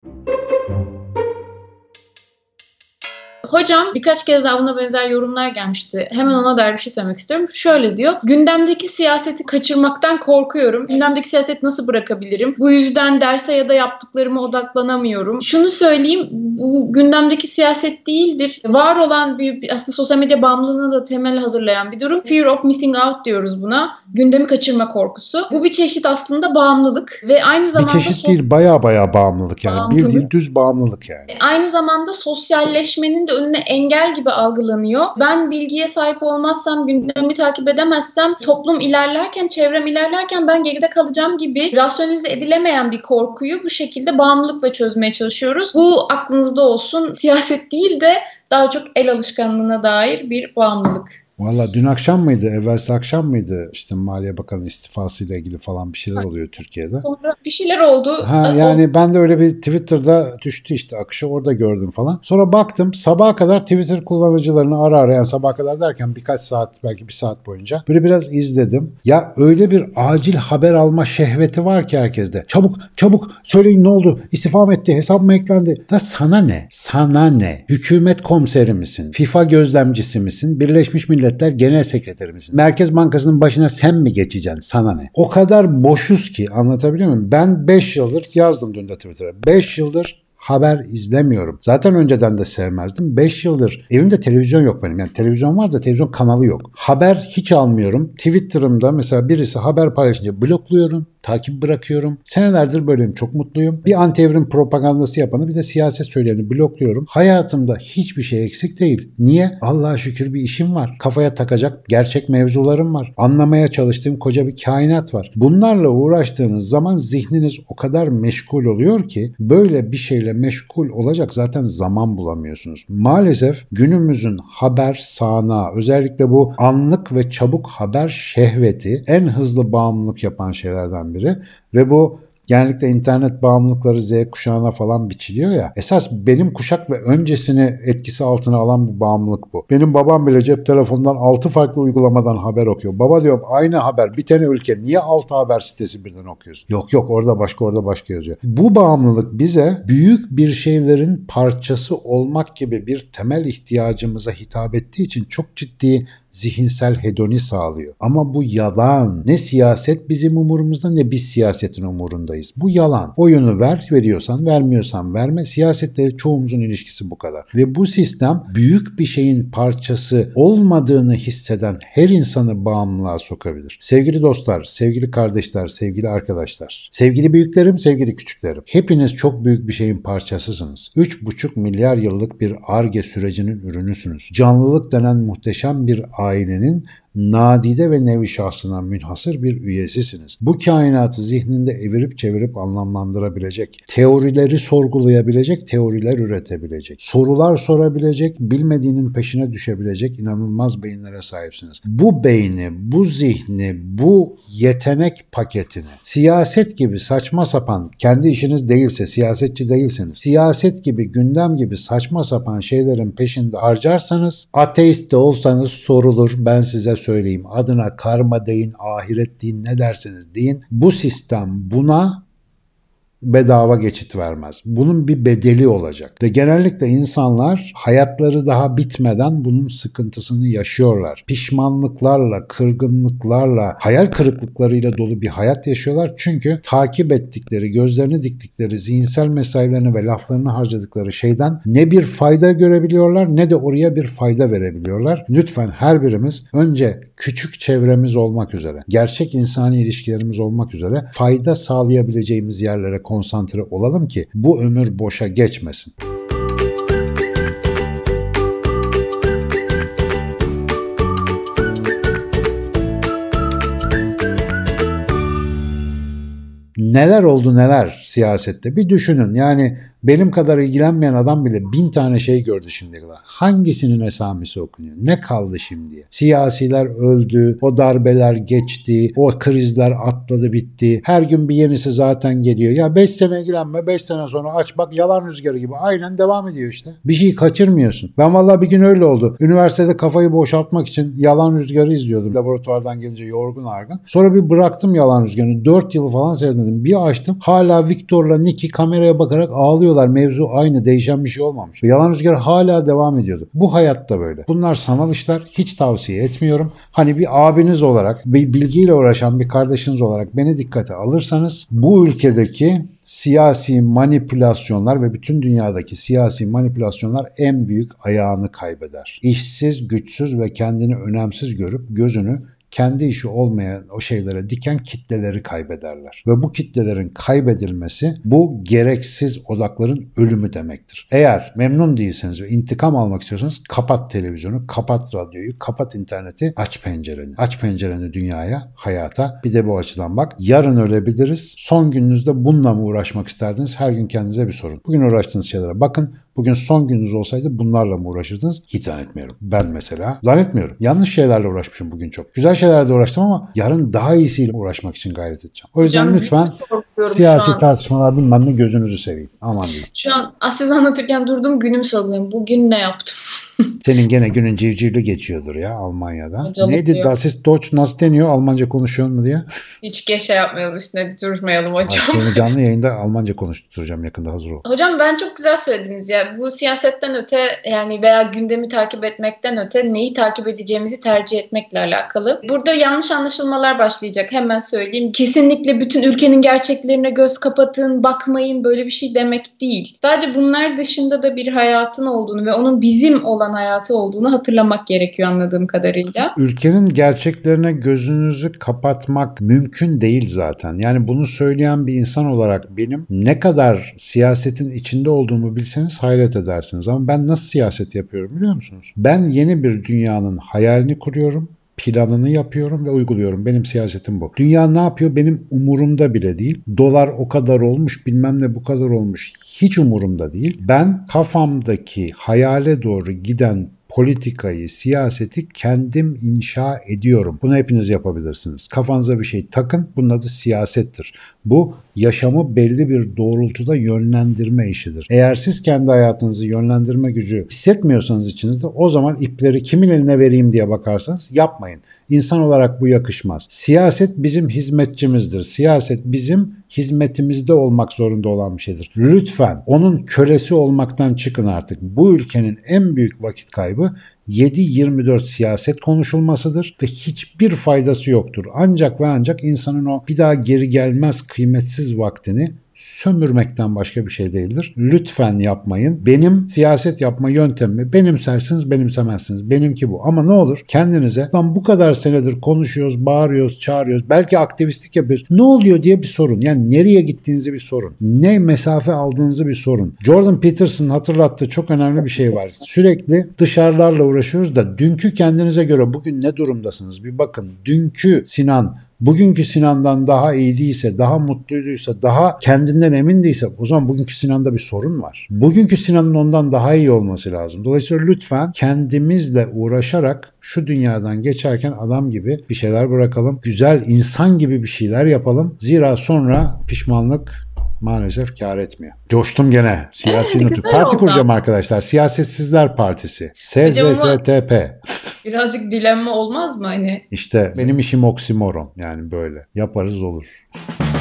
Hocam birkaç kez daha buna benzer yorumlar gelmişti. Hemen ona dair bir şey söylemek istiyorum. Şöyle diyor. Gündemdeki siyaseti kaçırmaktan korkuyorum. Gündemdeki siyaseti nasıl bırakabilirim? Bu yüzden derse ya da yaptıklarıma odaklanamıyorum. Şunu söyleyeyim. Bu gündemdeki siyaset değildir. Var olan bir aslında sosyal medya bağımlılığına da temel hazırlayan bir durum. Fear of missing out diyoruz buna. Gündemi kaçırma korkusu. Bu bir çeşit aslında bağımlılık ve aynı zamanda bir çeşit değil, baya bağımlılık yani. Bağımlılık. Bildiğin düz bağımlılık yani. Aynı zamanda sosyalleşmenin de önüne engel gibi algılanıyor. Ben bilgiye sahip olmazsam, gündemi takip edemezsem, toplum ilerlerken, çevrem ilerlerken ben geride kalacağım gibi rasyonize edilemeyen bir korkuyu bu şekilde bağımlılıkla çözmeye çalışıyoruz. Bu aklınızda olsun. Siyaset değil de daha çok el alışkanlığına dair bir bağımlılık. Valla dün akşam mıydı, evvelsi akşam mıydı işte Maliye Bakanı istifasıyla ilgili falan bir şeyler oluyor Türkiye'de. Sonra bir şeyler oldu. Yani ben de öyle bir Twitter'da düştü işte akışı, orada gördüm falan. Sonra baktım sabaha kadar Twitter kullanıcılarını ara yani sabaha kadar derken birkaç saat, belki bir saat boyunca böyle biraz izledim. Ya öyle bir acil haber alma şehveti var ki herkeste. Çabuk söyleyin ne oldu? İstifa mı etti? Hesap mı eklendi? Da sana ne? Sana ne? Hükümet komiseri misin? FIFA gözlemcisi misin? Birleşmiş Milletler Genel Sekreteri misin? Merkez Bankası'nın başına sen mi geçeceksin? Sana ne? O kadar boşuz ki, anlatabiliyor muyum? Ben 5 yıldır yazdım dün de Twitter'a. 5 yıldır haber izlemiyorum. Zaten önceden de sevmezdim. 5 yıldır evimde televizyon yok benim. Yani televizyon var da televizyon kanalı yok. Haber hiç almıyorum. Twitter'ımda mesela birisi haber paylaşınca blokluyorum. Takip bırakıyorum. Senelerdir böyleyim. Çok mutluyum. Bir anti-evrim propagandası yapanı, bir de siyaset söyleyeni blokluyorum. Hayatımda hiçbir şey eksik değil. Niye? Allah'a şükür bir işim var. Kafaya takacak gerçek mevzularım var. Anlamaya çalıştığım koca bir kainat var. Bunlarla uğraştığınız zaman zihniniz o kadar meşgul oluyor ki böyle bir şeyle meşgul olacak zaten zaman bulamıyorsunuz. Maalesef günümüzün haber sahnağı, özellikle bu anlık ve çabuk haber şehveti en hızlı bağımlılık yapan şeylerden biri ve bu genellikle internet bağımlılıkları Z kuşağına falan biçiliyor ya. Esas benim kuşak ve öncesini etkisi altına alan bir bağımlılık bu. Benim babam bile cep telefonundan 6 farklı uygulamadan haber okuyor. Baba diyorum aynı haber bir tane ülke niye 6 haber sitesi birden okuyorsun? Yok orada başka yazıyor. Bu bağımlılık bize büyük bir şeylerin parçası olmak gibi bir temel ihtiyacımıza hitap ettiği için çok ciddi zihinsel hedoni sağlıyor. Ama bu yalan. Ne siyaset bizim umurumuzda ne biz siyasetin umurundayız. Bu yalan. Oyunu veriyorsan, vermiyorsan verme. Siyasetle çoğumuzun ilişkisi bu kadar. Ve bu sistem büyük bir şeyin parçası olmadığını hisseden her insanı bağımlılığa sokabilir. Sevgili dostlar, sevgili kardeşler, sevgili arkadaşlar, sevgili büyüklerim, sevgili küçüklerim. Hepiniz çok büyük bir şeyin parçasısınız. 3,5 milyar yıllık bir Ar-Ge sürecinin ürünüsünüz. Canlılık denen muhteşem bir ailenin nadide ve nevi şahsına münhasır bir üyesisiniz. Bu kainatı zihninde evirip çevirip anlamlandırabilecek, teorileri sorgulayabilecek, teoriler üretebilecek, sorular sorabilecek, bilmediğinin peşine düşebilecek inanılmaz beyinlere sahipsiniz. Bu beyni, bu zihni, bu yetenek paketini siyaset gibi saçma sapan, kendi işiniz değilse, siyasetçi değilseniz, siyaset gibi, gündem gibi saçma sapan şeylerin peşinde harcarsanız, ateist de olsanız sorulur, ben size söyleyeyim. Adına karma deyin, ahiret deyin, ne derseniz deyin. Bu sistem buna bedava geçit vermez. Bunun bir bedeli olacak. Ve genellikle insanlar hayatları daha bitmeden bunun sıkıntısını yaşıyorlar. Pişmanlıklarla, kırgınlıklarla, hayal kırıklıklarıyla dolu bir hayat yaşıyorlar. Çünkü takip ettikleri, gözlerini diktikleri, zihinsel mesailerini ve laflarını harcadıkları şeyden ne bir fayda görebiliyorlar ne de oraya bir fayda verebiliyorlar. Lütfen her birimiz önce küçük çevremiz olmak üzere, gerçek insani ilişkilerimiz olmak üzere fayda sağlayabileceğimiz yerlere konsantre olalım ki bu ömür boşa geçmesin. Neler oldu neler siyasette bir düşünün. Yani benim kadar ilgilenmeyen adam bile 1000 tane şey gördü şimdiye kadar. Hangisinin esamesi okunuyor? Ne kaldı şimdiye? Siyasiler öldü, o darbeler geçti, o krizler atladı bitti. Her gün bir yenisi zaten geliyor. Ya 5 sene ilgilenme, 5 sene sonra aç bak yalan rüzgarı gibi aynen devam ediyor işte. Bir şey kaçırmıyorsun. Ben vallahi bir gün öyle oldu. Üniversitede kafayı boşaltmak için yalan rüzgarı izliyordum. Laboratuvardan gelince yorgun argın. Sonra bir bıraktım yalan rüzgarını. 4 yıl falan seyretmedim. Bir açtım. Hala Victor'la Nicky kameraya bakarak ağlıyor alıyorlar, mevzu aynı, değişen bir şey olmamış. Yalan Rüzgar hala devam ediyordu. Bu hayatta böyle. Bunlar sanal işler, hiç tavsiye etmiyorum. Hani bir abiniz olarak, bir bilgiyle uğraşan bir kardeşiniz olarak beni dikkate alırsanız bu ülkedeki siyasi manipülasyonlar ve bütün dünyadaki siyasi manipülasyonlar en büyük ayağını kaybeder. İşsiz, güçsüz ve kendini önemsiz görüp gözünü kendi işi olmayan o şeylere diken kitleleri kaybederler. Ve bu kitlelerin kaybedilmesi bu gereksiz odakların ölümü demektir. Eğer memnun değilseniz ve intikam almak istiyorsanız kapat televizyonu, kapat radyoyu, kapat interneti, aç pencereni. Aç pencereni dünyaya, hayata. Bir de bu açıdan bak. Yarın ölebiliriz. Son gününüzde bununla mı uğraşmak isterdiniz? Her gün kendinize bir sorun. Bugün uğraştığınız şeylere bakın. Bugün son gününüz olsaydı bunlarla mı uğraşırdınız? Hiç zannetmiyorum. Ben mesela zannetmiyorum. Yanlış şeylerle uğraşmışım bugün çok. Güzel şeylerle de uğraştım ama yarın daha iyisiyle uğraşmak için gayret edeceğim. O yüzden Hocam, lütfen siyasi tartışmalar bilmem ne gözünüzü seveyim. Aman diyeyim. Şu an siz anlatırken durdum, günüm sallıyorum. Bugün ne yaptım? Senin gene günün civcivli geçiyordur ya Almanya'da. Hocalık Neydi? diyor. Das ist Deutsch nasıl deniyor? Almanca konuşuyor mu diye. Hiç şey yapmayalım, üstüne durmayalım Ay, hocam. seni canlı yayında Almanca konuşturacağım yakında, hazır ol. Hocam, ben çok güzel söylediniz ya. Bu siyasetten öte, yani veya gündemi takip etmekten öte neyi takip edeceğimizi tercih etmekle alakalı. Burada yanlış anlaşılmalar başlayacak. Hemen söyleyeyim. Kesinlikle bütün ülkenin gerçeklerine göz kapatın, bakmayın, böyle bir şey demek değil. Sadece bunlar dışında da bir hayatın olduğunu ve onun bizim olan hayatı olduğunu hatırlamak gerekiyor anladığım kadarıyla. Ülkenin gerçeklerine gözünüzü kapatmak mümkün değil zaten. Yani bunu söyleyen bir insan olarak benim ne kadar siyasetin içinde olduğumu bilseniz hayret edersiniz. Ama ben nasıl siyaset yapıyorum biliyor musunuz? Ben yeni bir dünyanın hayalini kuruyorum. Planını yapıyorum ve uyguluyorum. Benim siyasetim bu. Dünya ne yapıyor benim umurumda bile değil. Dolar o kadar olmuş, bilmem ne bu kadar olmuş. Hiç umurumda değil. Ben kafamdaki hayale doğru giden politikayı, siyaseti kendim inşa ediyorum. Bunu hepiniz yapabilirsiniz. Kafanıza bir şey takın. Bunun adı siyasettir. Bu yaşamı belli bir doğrultuda yönlendirme işidir. Eğer siz kendi hayatınızı yönlendirme gücü hissetmiyorsanız içinizde, o zaman ipleri kimin eline vereyim diye bakarsanız yapmayın. İnsan olarak bu yakışmaz. Siyaset bizim hizmetçimizdir. Siyaset bizim hizmetimizde olmak zorunda olan bir şeydir. Lütfen onun kölesi olmaktan çıkın artık. Bu ülkenin en büyük vakit kaybı 7-24 siyaset konuşulmasıdır ve hiçbir faydası yoktur. Ancak ve ancak insanın o bir daha geri gelmez kıymetsiz vaktini sömürmekten başka bir şey değildir. Lütfen yapmayın. Benim siyaset yapma yöntemimi benimsersiniz, benimsemezsiniz. Benimki bu. Ama ne olur kendinize, lan bu kadar senedir konuşuyoruz, bağırıyoruz, çağırıyoruz. Belki aktivistlik yapıyoruz. Ne oluyor diye bir sorun. Yani nereye gittiğinizi bir sorun. Ne mesafe aldığınızı bir sorun. Jordan Peterson'ın hatırlattığı çok önemli bir şey var. Sürekli dışarılarla uğraşıyoruz da dünkü kendinize göre bugün ne durumdasınız? Bir bakın. Dünkü Sinan bugünkü Sinan'dan daha iyi değilse, daha mutluyduysa, daha kendinden emin değilse, o zaman bugünkü Sinan'da bir sorun var. Bugünkü Sinan'ın ondan daha iyi olması lazım. Dolayısıyla lütfen kendimizle uğraşarak şu dünyadan geçerken adam gibi bir şeyler bırakalım. Güzel insan gibi bir şeyler yapalım. Zira sonra pişmanlık maalesef kâr etmiyor. Coştum gene. Siyasi nutuk. Parti kuracağım arkadaşlar. Siyasetsizler Partisi. SZSTP. Birazcık dilenme olmaz mı hani? İşte benim işim oksimoron. Yani böyle. Yaparız olur.